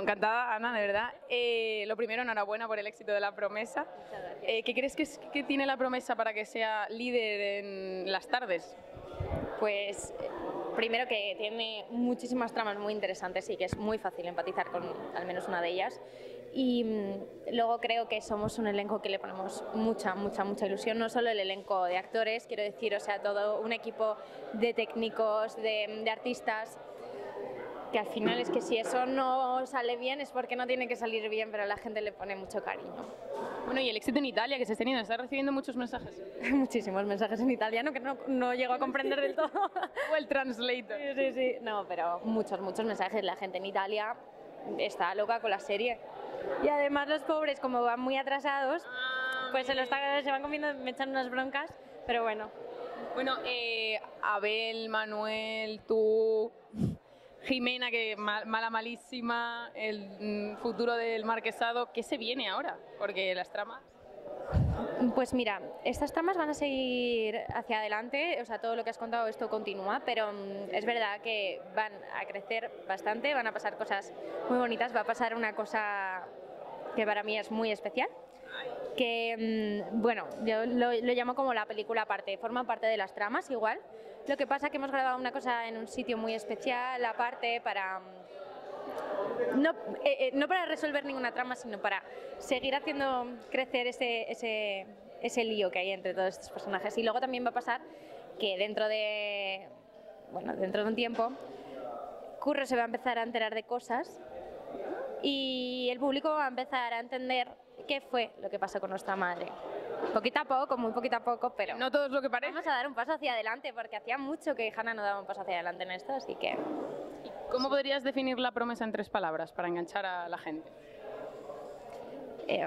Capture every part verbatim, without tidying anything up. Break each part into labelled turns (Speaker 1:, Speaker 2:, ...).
Speaker 1: encantada, Ana, de verdad. Eh, lo primero, enhorabuena por el éxito de La Promesa.
Speaker 2: Muchas gracias.
Speaker 1: Eh, ¿Qué crees que, es, que tiene La Promesa para que sea líder en las tardes?
Speaker 2: Pues primero que tiene muchísimas tramas muy interesantes y que es muy fácil empatizar con al menos una de ellas. Y mmm, luego creo que somos un elenco que le ponemos mucha, mucha, mucha ilusión. No solo el elenco de actores, quiero decir, o sea, todo un equipo de técnicos, de, de artistas, que al final es que si eso no sale bien es porque no tiene que salir bien, pero la gente le pone mucho cariño.
Speaker 1: Bueno, y el éxito en Italia que se está teniendo, ¿estás recibiendo muchos mensajes?
Speaker 2: Muchísimos mensajes en italiano que no, no llego a comprender del todo.
Speaker 1: O el translator.
Speaker 2: Sí, sí, sí. No, pero muchos, muchos mensajes. La gente en Italia está loca con la serie. Y además los pobres, como van muy atrasados,
Speaker 1: Ah,
Speaker 2: pues se, lo está, se van comiendo, me echan unas broncas, pero bueno.
Speaker 1: Bueno, eh, Abel, Manuel, tú, Jimena, que mal, mala, malísima, el mm, futuro del marquesado, ¿qué se viene ahora? Porque las tramas...
Speaker 2: Pues mira, estas tramas van a seguir hacia adelante, o sea, todo lo que has contado esto continúa, pero mmm, es verdad que van a crecer bastante, van a pasar cosas muy bonitas, va a pasar una cosa que para mí es muy especial, que mmm, bueno, yo lo, lo llamo como la película aparte, forma parte de las tramas igual, lo que pasa que hemos grabado una cosa en un sitio muy especial aparte para... No, eh, eh, no para resolver ninguna trama, sino para seguir haciendo crecer ese, ese, ese lío que hay entre todos estos personajes. Y luego también va a pasar que dentro de, bueno, dentro de un tiempo, Curro se va a empezar a enterar de cosas y el público va a empezar a entender qué fue lo que pasó con nuestra madre. Poquito a poco, muy poquito a poco, pero
Speaker 1: no todo es lo que parece.
Speaker 2: Vamos a dar un paso hacia adelante, porque hacía mucho que Hannah no daba un paso hacia adelante en esto, así que...
Speaker 1: ¿Cómo podrías definir La Promesa en tres palabras para enganchar a la gente?
Speaker 2: Eh,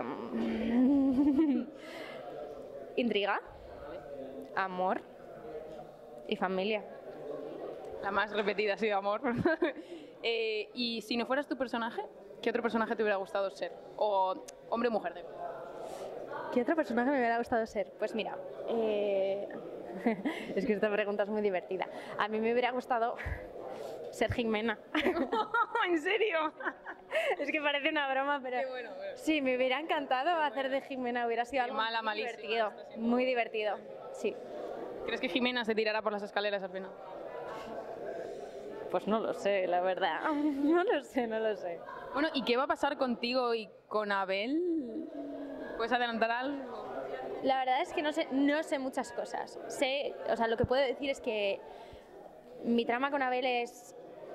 Speaker 2: intriga, amor y familia.
Speaker 1: La más repetida ha sido amor. eh, y si no fueras tu personaje, ¿qué otro personaje te hubiera gustado ser? O hombre o mujer, de verdad.
Speaker 2: ¿Qué otro personaje me hubiera gustado ser? Pues mira, eh... es que esta pregunta es muy divertida. A mí me hubiera gustado ser Jimena.
Speaker 1: ¿En serio?
Speaker 2: Es que parece una broma, pero
Speaker 1: Qué bueno, bueno.
Speaker 2: Sí, me hubiera encantado hacer de Jimena, hubiera sido
Speaker 1: Qué
Speaker 2: algo
Speaker 1: mala,
Speaker 2: muy
Speaker 1: malísima,
Speaker 2: divertido,
Speaker 1: está siendo-
Speaker 2: muy divertido, sí.
Speaker 1: ¿Crees que Jimena se tirará por las escaleras al final?
Speaker 2: Pues no lo sé, la verdad, no lo sé, no lo sé.
Speaker 1: Bueno, ¿y qué va a pasar contigo y con Abel? ¿Puedes adelantar algo?
Speaker 2: La verdad es que no sé, no sé muchas cosas. Sé, o sea, lo que puedo decir es que mi trama con Abel es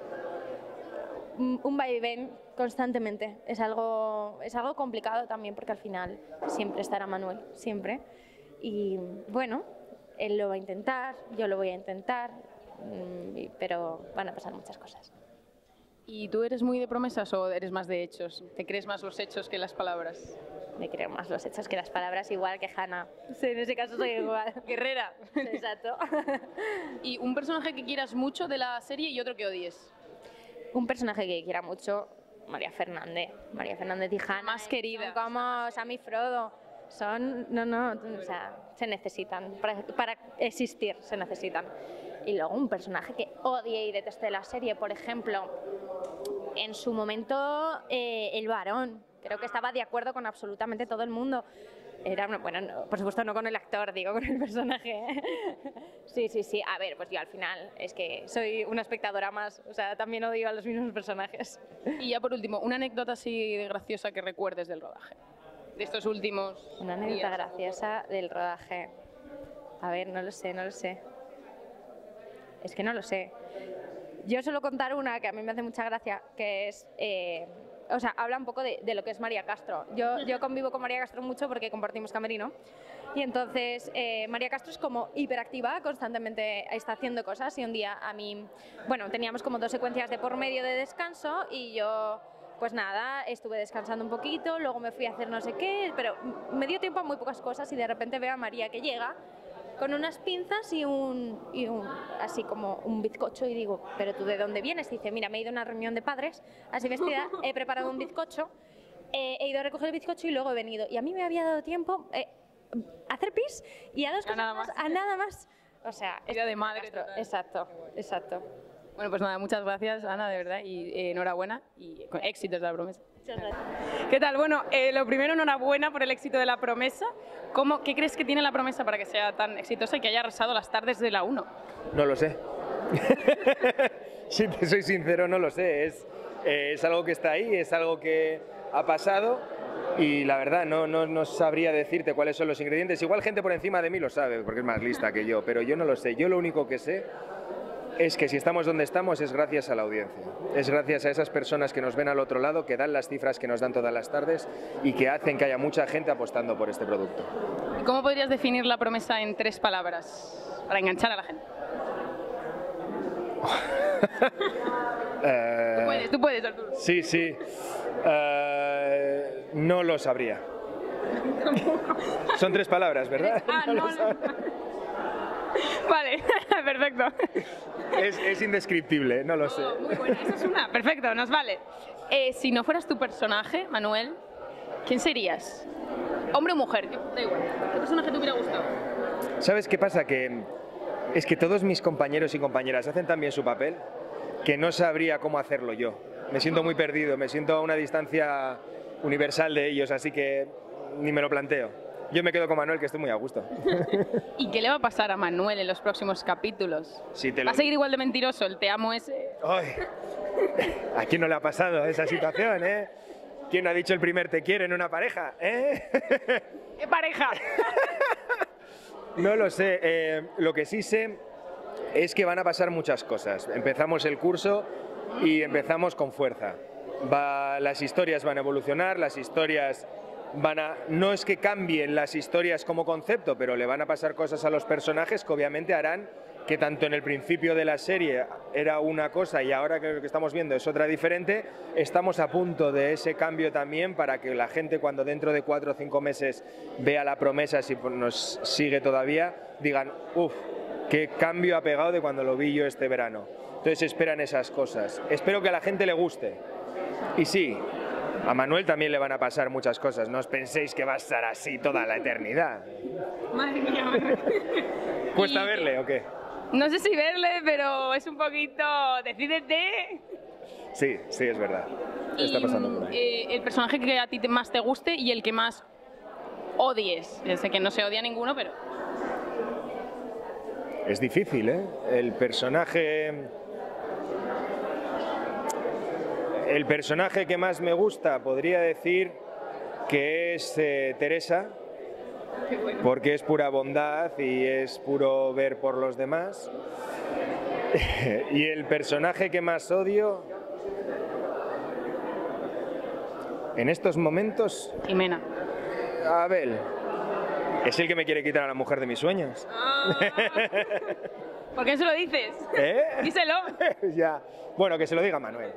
Speaker 2: un vaivén constantemente. Es algo, es algo complicado también porque al final siempre estará Manuel, siempre. Y bueno, él lo va a intentar, yo lo voy a intentar, pero van a pasar muchas cosas.
Speaker 1: ¿Y tú eres muy de promesas o eres más de hechos? ¿Te crees más los hechos que las palabras?
Speaker 2: Me creo más los hechos que las palabras, igual que Hannah. Sí, en ese caso soy igual.
Speaker 1: Guerrera.
Speaker 2: Exacto.
Speaker 1: ¿Y un personaje que quieras mucho de la serie y otro que odies?
Speaker 2: Un personaje que quiera mucho, María Fernández. María Fernández y Hannah.
Speaker 1: Más querida.
Speaker 2: Son como Sam y Frodo. Son, no, no, o sea, se necesitan. Para, para existir se necesitan. Y luego un personaje que odie y deteste la serie, por ejemplo, en su momento eh, el varón. Creo que estaba de acuerdo con absolutamente todo el mundo. Era, bueno, no, por supuesto no con el actor, digo, con el personaje. Sí, sí, sí. A ver, pues yo al final es que soy una espectadora más, o sea, también odio a los mismos personajes.
Speaker 1: Y ya por último, una anécdota así de graciosa que recuerdes del rodaje, de estos últimos
Speaker 2: Una anécdota
Speaker 1: días.
Speaker 2: graciosa del rodaje. A ver, no lo sé, no lo sé. Es que no lo sé. Yo suelo contar una que a mí me hace mucha gracia, que es... Eh, o sea, habla un poco de, de lo que es María Castro. Yo, yo convivo con María Castro mucho porque compartimos camerino. Y entonces eh, María Castro es como hiperactiva, constantemente está haciendo cosas. Y un día a mí, bueno, teníamos como dos secuencias de por medio de descanso y yo, pues nada, estuve descansando un poquito, luego me fui a hacer no sé qué, pero me dio tiempo a muy pocas cosas y de repente veo a María que llega con unas pinzas y un, y un así como un bizcocho y digo, ¿pero tú de dónde vienes? Y dice, mira, me he ido a una reunión de padres, así vestida, he preparado un bizcocho, eh, he ido a recoger el bizcocho y luego he venido. Y a mí me había dado tiempo eh, a hacer pis y a dos
Speaker 1: A
Speaker 2: cosas
Speaker 1: nada
Speaker 2: más,
Speaker 1: más.
Speaker 2: a nada más. O sea,
Speaker 1: Vida de madre
Speaker 2: Castro,
Speaker 1: total.
Speaker 2: exacto, exacto.
Speaker 1: Bueno, pues nada, muchas gracias, Ana, de verdad, y eh, enhorabuena y con éxitos de La Promesa.
Speaker 2: Muchas gracias.
Speaker 1: ¿Qué tal? Bueno, eh, lo primero, enhorabuena por el éxito de La Promesa. ¿Cómo, ¿Qué crees que tiene La Promesa para que sea tan exitosa y que haya arrasado las tardes de la uno?
Speaker 3: No lo sé. Si te soy sincero, no lo sé. Es, eh, es algo que está ahí, es algo que ha pasado y la verdad no, no, no sabría decirte cuáles son los ingredientes. Igual gente por encima de mí lo sabe porque es más lista que yo, pero yo no lo sé. Yo lo único que sé es que si estamos donde estamos es gracias a la audiencia. Es gracias a esas personas que nos ven al otro lado, que dan las cifras que nos dan todas las tardes y que hacen que haya mucha gente apostando por este producto.
Speaker 1: ¿Y cómo podrías definir La Promesa en tres palabras para enganchar a la gente?
Speaker 3: eh,
Speaker 1: Tú puedes, tú puedes, Arturo.
Speaker 3: Sí, sí. Eh, no lo sabría. Son tres palabras, ¿verdad?
Speaker 1: Ah, no,
Speaker 3: lo
Speaker 1: no.
Speaker 3: sab-
Speaker 1: Vale, perfecto.
Speaker 3: Es, es indescriptible, no lo sé.
Speaker 1: Oh, muy buena, esa es una. Perfecto, nos vale. Eh, si no fueras tu personaje, Manuel, ¿quién serías? ¿Hombre o mujer? Da igual. ¿Qué personaje te hubiera gustado?
Speaker 3: ¿Sabes qué pasa? Que es que todos mis compañeros y compañeras hacen tan bien su papel que no sabría cómo hacerlo yo. Me siento muy perdido, me siento a una distancia universal de ellos, así que ni me lo planteo. Yo me quedo con Manuel, que estoy muy a gusto.
Speaker 1: ¿Y qué le va a pasar a Manuel en los próximos capítulos?
Speaker 3: Si te lo...
Speaker 1: ¿Va a seguir igual de mentiroso el te amo ese?
Speaker 3: ¡Ay! ¿A quién no le ha pasado esa situación, eh? ¿Quién no ha dicho el primer te quiero en una pareja, eh?
Speaker 1: ¡Qué pareja!
Speaker 3: No lo sé, eh, lo que sí sé es que van a pasar muchas cosas. Empezamos el curso y empezamos con fuerza. Va, las historias van a evolucionar, las historias van a... No es que cambien las historias como concepto, pero le van a pasar cosas a los personajes que obviamente harán que tanto en el principio de la serie era una cosa y ahora que lo que estamos viendo es otra diferente, estamos a punto de ese cambio también para que la gente cuando dentro de cuatro o cinco meses vea La Promesa, si nos sigue todavía, digan, uff, qué cambio ha pegado de cuando lo vi yo este verano. Entonces esperan esas cosas. Espero que a la gente le guste. Y sí, a Manuel también le van a pasar muchas cosas. No os penséis que va a estar así toda la eternidad.
Speaker 1: Madre mía, Manuel.
Speaker 3: ¿Cuesta
Speaker 1: Y-
Speaker 3: verle o qué?
Speaker 1: No sé si verle, pero es un poquito... ¡Decídete!
Speaker 3: Sí, sí, es verdad. Está
Speaker 1: Y,
Speaker 3: pasando por ahí.
Speaker 1: eh, el personaje que a ti te- más te guste y el que más odies. Yo sé que no se odia ninguno, pero...
Speaker 3: Es difícil, ¿eh? El personaje... El personaje que más me gusta podría decir que es eh, Teresa, porque es pura bondad y es puro ver por los demás. Y el personaje que más odio en estos momentos,
Speaker 1: Jimena.
Speaker 3: Abel, es el que me quiere quitar a la mujer de mis sueños.
Speaker 1: ¿Por qué se lo dices?
Speaker 3: ¿Eh?
Speaker 1: Díselo.
Speaker 3: Ya. Bueno, que se lo diga Manuel.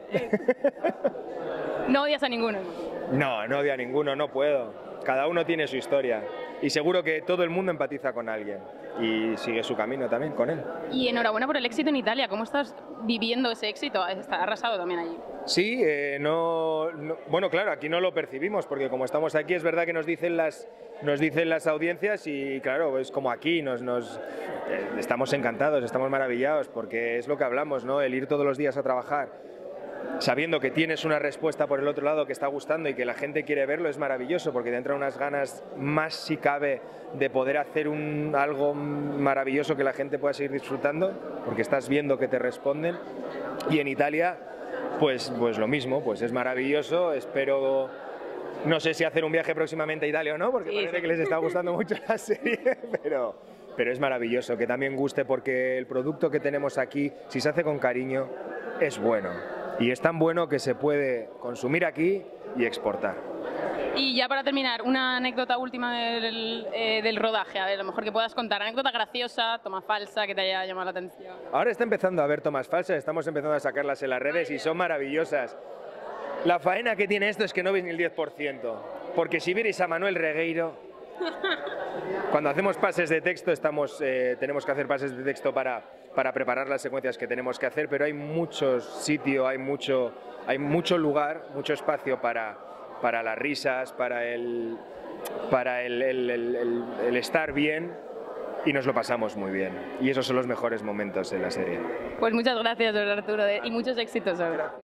Speaker 1: No odias a ninguno.
Speaker 3: No, no odio a ninguno, no puedo. Cada uno tiene su historia. Y seguro que todo el mundo empatiza con alguien. Y sigue su camino también con él.
Speaker 1: Y enhorabuena por el éxito en Italia. ¿Cómo estás viviendo ese éxito? Está arrasado también allí.
Speaker 3: Sí, eh, no, no- bueno, claro, aquí no lo percibimos, porque como estamos aquí es verdad que nos dicen las, nos dicen las audiencias y claro, es como aquí, nos, nos, eh, estamos encantados, estamos maravillados, porque es lo que hablamos, ¿no? El ir todos los días a trabajar, sabiendo que tienes una respuesta por el otro lado que está gustando y que la gente quiere verlo, es maravilloso, porque te entran unas ganas más, si cabe, de poder hacer un, algo maravilloso que la gente pueda seguir disfrutando, porque estás viendo que te responden. Y en Italia, pues, pues lo mismo, pues es maravilloso, espero... No sé si hacer un viaje próximamente a Italia o no, porque
Speaker 1: Sí,
Speaker 3: parece
Speaker 1: sí.
Speaker 3: que les está gustando mucho la serie, pero, pero es maravilloso que también guste, porque el producto que tenemos aquí, si se hace con cariño, es bueno. Y es tan bueno que se puede consumir aquí y exportar.
Speaker 1: Y ya para terminar, una anécdota última del, eh, del rodaje, a ver, a lo mejor que puedas contar. Anécdota graciosa, toma falsa, que te haya llamado la atención.
Speaker 3: Ahora está empezando a haber tomas falsas, estamos empezando a sacarlas en las redes y son maravillosas. La faena que tiene esto es que no veis ni el diez por ciento, porque si vierais a Manuel Regueiro, cuando hacemos pases de texto estamos, eh, tenemos que hacer pases de texto para, para preparar las secuencias que tenemos que hacer, pero hay mucho sitio, hay mucho, hay mucho lugar, mucho espacio para, para las risas, para el, para el, el- el- el- el estar bien. y nos lo pasamos muy bien. Y esos son los mejores momentos en la serie.
Speaker 1: Pues muchas gracias, don Arturo, y muchos éxitos ahora.